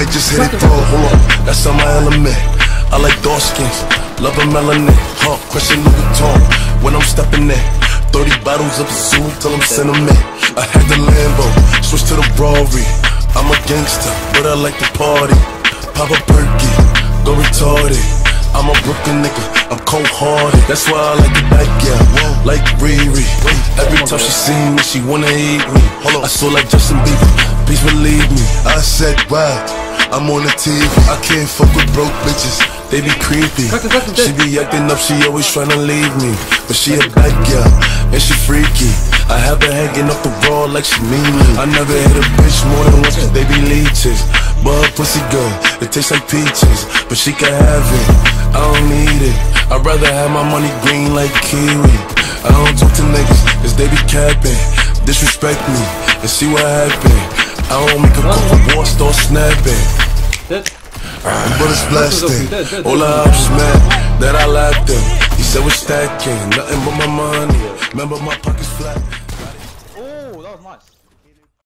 might just hit it through. Hold on, that's on my element. I like dark skins, love a melanin. Question Louis Vuitton when I'm stepping in. 30 bottles of the zoo till I'm sentiment. I had the Lambo, switch to the Rari. I'm a gangster, but I like to party. Pop a perky, go retarded. I'm a Brooklyn nigga, I'm cold-hearted. That's why I like the back, yeah, like Riri. Every time she see me, she wanna eat me. I saw like Justin Bieber, please believe me. I said, wow, I'm on the TV. I can't fuck with broke bitches, they be creepy. She be acting up, she always tryna leave me. But she a bad girl, and she freaky. I have her hanging off the wall like she mean me. I never hit a bitch more than once cause they be leeches. But her pussy good, it tastes like peaches. But she can have it, I don't need it. I'd rather have my money green like kiwi. I don't talk to niggas cause they be capping. Disrespect me and see what happen. I don't make a cook war, start snapping. But it's blasting. All I was mad that I laughed him. He said we're stacking, nothing but my money. Remember my pockets flat. Oh, that was nice.